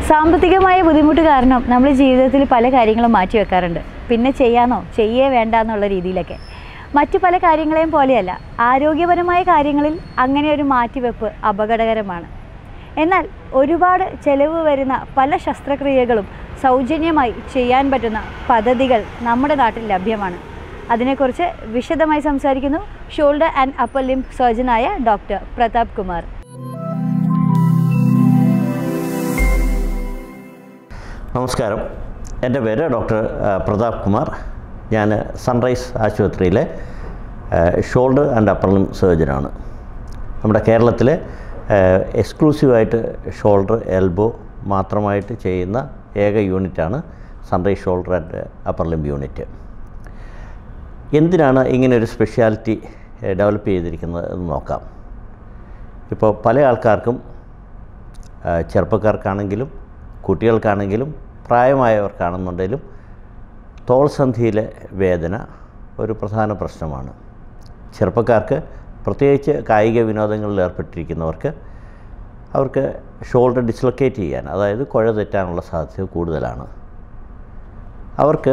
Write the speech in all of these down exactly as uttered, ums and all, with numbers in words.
സാമ്പത്തികമായ ബുദ്ധിമുട്ട് കാരണം നമ്മൾ ജീവിതത്തിൽ പല കാര്യങ്ങളും മാറ്റി വെക്കാറുണ്ട്. പിന്നെ ചെയ്യാനോ ചെയ്യേ വേണ്ട എന്നുള്ള രീതിയിലൊക്കെ. മറ്റു പല കാര്യങ്ങളെയും പോലെയല്ല, ആരോഗ്യപരമായ കാര്യങ്ങളിൽ അങ്ങനെ ഒരു മാറ്റിവെപ്പ് അപകടകരമാണ്. എന്നാൽ ഒരുപാട് ചെലവ് വരുന്ന പല ശസ്ത്രക്രിയകളും സൗജന്യമായി ചെയ്യാൻ പറ്റുന്ന പദ്ധതികൾ നമ്മുടെ നാട്ടിൽ ലഭ്യമാണ്. അതിനെക്കുറിച്ച് വിശദമായി സംസാരിക്കുന്നു ഷോൾഡർ ആൻഡ് അപ്പർ ലിംബ് സർജനായ ഡോക്ടർ പ്രതാപ് കുമാർ. നമസ്കാരം, എൻ്റെ പേര് ഡോക്ടർ പ്രതാപ് കുമാർ. ഞാൻ സൺറൈസ് ആശുപത്രിയിലെ ഷോൾഡർ ആൻഡ് അപ്പർ ലിംബ് സർജനാണ്. നമ്മുടെ കേരളത്തിലെ എക്സ്ക്ലൂസീവായിട്ട് ഷോൾഡർ എൽബോ മാത്രമായിട്ട് ചെയ്യുന്ന ഏക യൂണിറ്റാണ് Sunrise shoulder and upper limb unit. എന്തിനാണ് ഇങ്ങനെയൊരു സ്പെഷ്യാലിറ്റി ഡെവലപ്പ് ചെയ്തിരിക്കുന്നത് എന്ന് നോക്കാം. ഇപ്പോൾ പല ആൾക്കാർക്കും, ചെറുപ്പക്കാർക്കാണെങ്കിലും കുട്ടികൾക്കാണെങ്കിലും പ്രായമായവർക്കാണെന്നുണ്ടെങ്കിലും തോൾസന്ധിയിലെ വേദന ഒരു പ്രധാന പ്രശ്നമാണ്. ചെറുപ്പക്കാർക്ക്, പ്രത്യേകിച്ച് കായിക വിനോദങ്ങളിൽ ഏർപ്പെട്ടിരിക്കുന്നവർക്ക്, അവർക്ക് ഷോൾഡർ ഡിസ്ലൊക്കേറ്റ് ചെയ്യാൻ, അതായത് കുഴ തെറ്റാനുള്ള സാധ്യത കൂടുതലാണ്. അവർക്ക്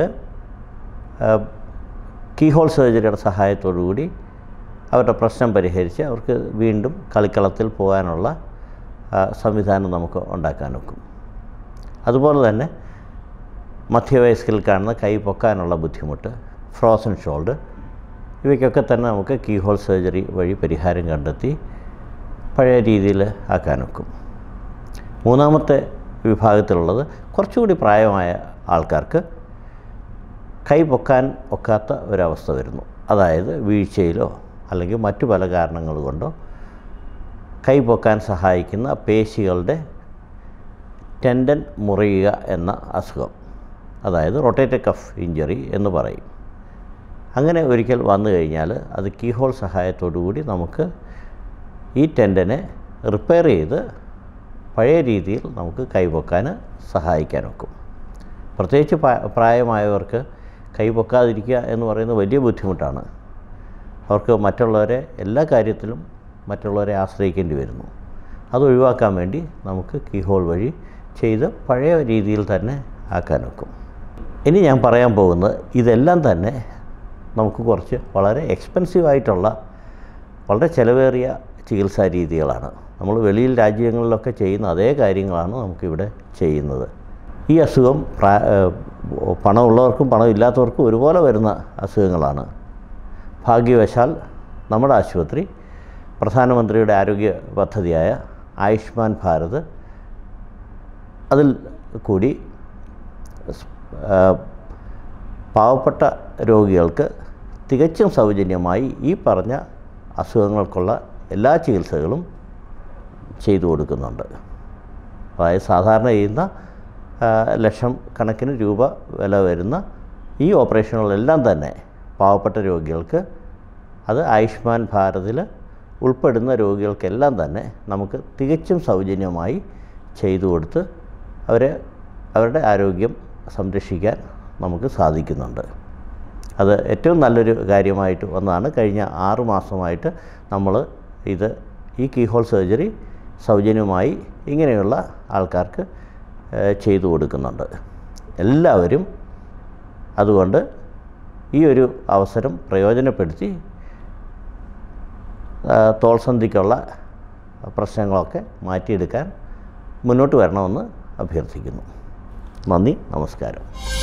കീഹോൾ സർജറിയുടെ സഹായത്തോടു കൂടി അവരുടെ പ്രശ്നം പരിഹരിച്ച് അവർക്ക് വീണ്ടും കളിക്കളത്തിൽ പോകാനുള്ള സംവിധാനം നമുക്ക് ഉണ്ടാക്കാൻ ഒക്കും. അതുപോലെ തന്നെ മധ്യവയസ്കരിൽ കാണുന്ന കൈ പൊക്കാനുള്ള ബുദ്ധിമുട്ട്, ഫ്രോസൺ ഷോൾഡർ, ഇവയ്ക്കൊക്കെ തന്നെ നമുക്ക് കീഹോൾ സർജറി വഴി പരിഹാരം കണ്ടെത്തി പഴയ രീതിയിൽ ആക്കാനൊക്കും. മൂന്നാമത്തെ വിഭാഗത്തിലുള്ളത് കുറച്ചുകൂടി പ്രായമായ ആൾക്കാർക്ക് കൈ പൊക്കാൻ ഒക്കാത്ത ഒരവസ്ഥ വരുന്നു. അതായത് വീഴ്ചയിലോ അല്ലെങ്കിൽ മറ്റു പല കാരണങ്ങൾ കൊണ്ടോ കൈ പൊക്കാൻ സഹായിക്കുന്ന പേശികളുടെ ടെൻഡൻ മുറിയുക എന്ന അസുഖം, അതായത് റൊട്ടേറ്റഡ് കഫ് ഇഞ്ചറി എന്ന് പറയും. അങ്ങനെ ഒരിക്കൽ വന്നു കഴിഞ്ഞാൽ അത് കീഹോൾ സഹായത്തോടു കൂടി നമുക്ക് ഈ ടെൻഡനെ റിപ്പയർ ചെയ്ത് പഴയ രീതിയിൽ നമുക്ക് കൈപൊക്കാൻ സഹായിക്കാനൊക്കും. പ്രത്യേകിച്ച് പ്രായമായവർക്ക് കൈ പൊക്കാതിരിക്കുക എന്ന് പറയുന്നത് വലിയ ബുദ്ധിമുട്ടാണ്. അവർക്ക് മറ്റുള്ളവരെ എല്ലാ കാര്യത്തിലും മറ്റുള്ളവരെ ആശ്രയിക്കേണ്ടി വരുന്നു. അത് ഒഴിവാക്കാൻ വേണ്ടി നമുക്ക് കീഹോൾ വഴി ചെയ്ത് പഴയ രീതിയിൽ തന്നെ ആക്കാനൊക്കും. ഇനി ഞാൻ പറയാൻ പോകുന്നത് ഇതെല്ലാം തന്നെ നമുക്ക് കുറച്ച് വളരെ എക്സ്പെൻസീവായിട്ടുള്ള, വളരെ ചിലവേറിയ ചികിത്സാ രീതികളാണ്. നമ്മൾ വെളിയിൽ രാജ്യങ്ങളിലൊക്കെ ചെയ്യുന്ന അതേ കാര്യങ്ങളാണ് നമുക്കിവിടെ ചെയ്യുന്നത്. ഈ അസുഖം പണമുള്ളവർക്കും പണമില്ലാത്തവർക്കും ഒരുപോലെ വരുന്ന അസുഖങ്ങളാണ്. ഭാഗ്യവശാൽ നമ്മുടെ ആശുപത്രി പ്രധാനമന്ത്രിയുടെ ആരോഗ്യ പദ്ധതിയായ ആയുഷ്മാൻ ഭാരത്, അതിൽ കൂടി പാവപ്പെട്ട രോഗികൾക്ക് തികച്ചും സൗജന്യമായി ഈ പറഞ്ഞ അസുഖങ്ങൾക്കുള്ള എല്ലാ ചികിത്സകളും ചെയ്തു കൊടുക്കുന്നുണ്ട്. അതായത് സാധാരണ ചെയ്യുന്ന ലക്ഷം കണക്കിന് രൂപ വില വരുന്ന ഈ ഓപ്പറേഷനുകളെല്ലാം തന്നെ പാവപ്പെട്ട രോഗികൾക്ക്, അത് ആയുഷ്മാൻ ഭാരതിൽ ഉൾപ്പെടുന്ന രോഗികൾക്കെല്ലാം തന്നെ നമുക്ക് തികച്ചും സൗജന്യമായി ചെയ്തു കൊടുത്ത് അവരെ അവരുടെ ആരോഗ്യം സംരക്ഷിക്കാൻ നമുക്ക് സാധിക്കുന്നുണ്ട്. അത് ഏറ്റവും നല്ലൊരു കാര്യമായിട്ട് ഒന്നാണ്. കഴിഞ്ഞ ആറു മാസമായിട്ട് നമ്മൾ ഇത് ഈ കീഹോൾ സർജറി സൗജന്യമായി ഇങ്ങനെയുള്ള ആൾക്കാർക്ക് ചെയ്തു കൊടുക്കുന്നുണ്ട്. എല്ലാവരും അതുകൊണ്ട് ഈ ഒരു അവസരം പ്രയോജനപ്പെടുത്തി തോൾസന്ധിക്കുള്ള പ്രശ്നങ്ങളൊക്കെ മാറ്റിയെടുക്കാൻ മുന്നോട്ട് വരണമെന്ന് അഭ്യർത്ഥിക്കുന്നു. നന്ദി, നമസ്കാരം.